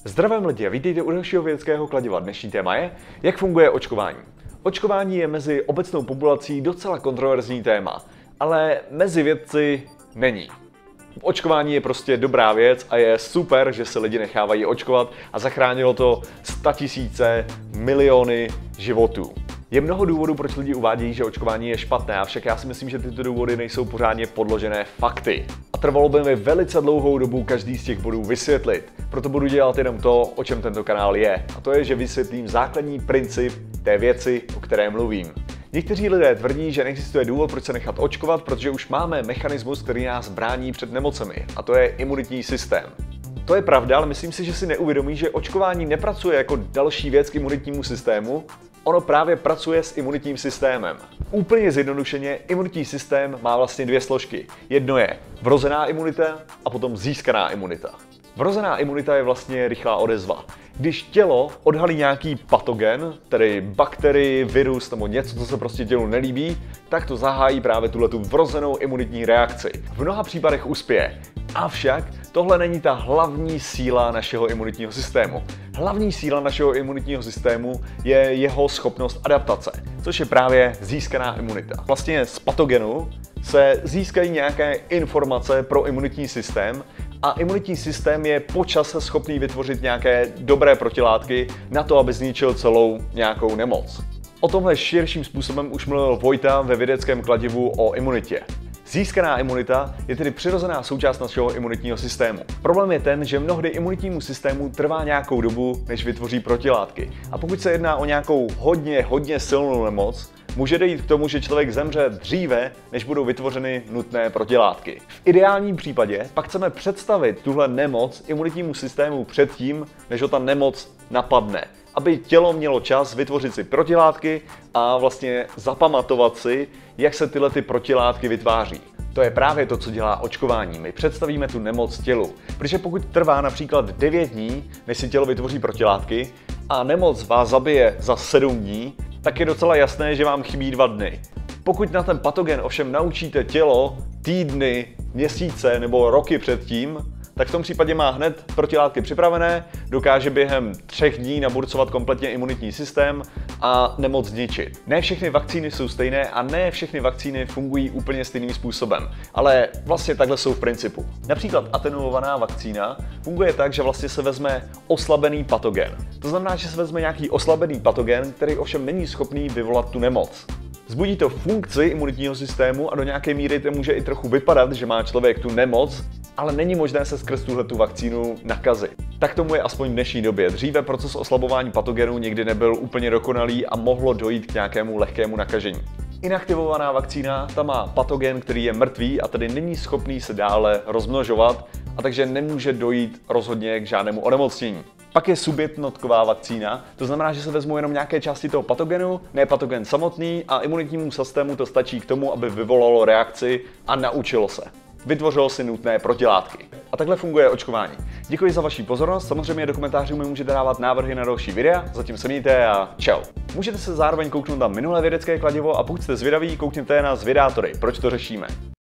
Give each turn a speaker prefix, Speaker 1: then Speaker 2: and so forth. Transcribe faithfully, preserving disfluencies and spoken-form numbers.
Speaker 1: Zdravím lidi a vítejte u dalšího vědeckého kladiva. Dnešní téma je, jak funguje očkování. Očkování je mezi obecnou populací docela kontroverzní téma, ale mezi vědci není. Očkování je prostě dobrá věc a je super, že se lidi nechávají očkovat a zachránilo to statisíce, miliony životů. Je mnoho důvodů, proč lidi uvádějí, že očkování je špatné, avšak já si myslím, že tyto důvody nejsou pořádně podložené fakty. A trvalo by mi velice dlouhou dobu každý z těch bodů vysvětlit. Proto budu dělat jenom to, o čem tento kanál je. A to je, že vysvětlím základní princip té věci, o které mluvím. Někteří lidé tvrdí, že neexistuje důvod, proč se nechat očkovat, protože už máme mechanismus, který nás brání před nemocemi, a to je imunitní systém. To je pravda, ale myslím si, že si neuvědomí, že očkování nepracuje jako další věc k imunitnímu systému, ono právě pracuje s imunitním systémem. Úplně zjednodušeně, imunitní systém má vlastně dvě složky. Jedno je vrozená imunita a potom získaná imunita. Vrozená imunita je vlastně rychlá odezva. Když tělo odhalí nějaký patogen, tedy bakterii, virus nebo něco, co se prostě tělu nelíbí, tak to zahájí právě tuhletu vrozenou imunitní reakci. V mnoha případech uspěje. Avšak tohle není ta hlavní síla našeho imunitního systému. Hlavní síla našeho imunitního systému je jeho schopnost adaptace, což je právě získaná imunita. Vlastně z patogenu se získají nějaké informace pro imunitní systém a imunitní systém je po čase schopný vytvořit nějaké dobré protilátky na to, aby zničil celou nějakou nemoc. O tomhle širším způsobem už mluvil Vojta ve vědeckém kladivu o imunitě. Získaná imunita je tedy přirozená součást našeho imunitního systému. Problém je ten, že mnohdy imunitnímu systému trvá nějakou dobu, než vytvoří protilátky. A pokud se jedná o nějakou hodně, hodně silnou nemoc, může dojít k tomu, že člověk zemře dříve, než budou vytvořeny nutné protilátky. V ideálním případě pak chceme představit tuhle nemoc imunitnímu systému předtím, než ho ta nemoc napadne, aby tělo mělo čas vytvořit si protilátky a vlastně zapamatovat si, jak se tyhle ty protilátky vytváří. To je právě to, co dělá očkování. My představíme tu nemoc tělu. Protože pokud trvá například devět dní, než si tělo vytvoří protilátky a nemoc vás zabije za sedm dní, tak je docela jasné, že vám chybí dva dny. Pokud na ten patogen ovšem naučíte tělo týdny, měsíce nebo roky předtím, tak v tom případě má hned protilátky připravené, dokáže během třech dní naburcovat kompletně imunitní systém a nemoc zničit. Ne všechny vakcíny jsou stejné a ne všechny vakcíny fungují úplně stejným způsobem, ale vlastně takhle jsou v principu. Například atenuovaná vakcína funguje tak, že vlastně se vezme oslabený patogen. To znamená, že se vezme nějaký oslabený patogen, který ovšem není schopný vyvolat tu nemoc. Vzbudí to funkci imunitního systému a do nějaké míry to může i trochu vypadat, že má člověk tu nemoc, ale není možné se skrz tuhletu vakcínu nakazit. Tak tomu je aspoň v dnešní době. Dříve proces oslabování patogenů nikdy nebyl úplně dokonalý a mohlo dojít k nějakému lehkému nakažení. Inaktivovaná vakcína, ta má patogen, který je mrtvý a tedy není schopný se dále rozmnožovat, a takže nemůže dojít rozhodně k žádnému onemocnění. Pak je subjednotková vakcína, to znamená, že se vezmou jenom nějaké části toho patogenu, ne patogen samotný, a imunitnímu systému to stačí k tomu, aby vyvolalo reakci a naučilo se. Vytvořilo si nutné protilátky. A takhle funguje očkování. Děkuji za vaši pozornost, samozřejmě do komentářů mi můžete dávat návrhy na další videa, zatím se mějte a čau. Můžete se zároveň kouknout na minulé vědecké kladivo a pokud jste zvědaví, koukněte na Zvědátory, proč to řešíme.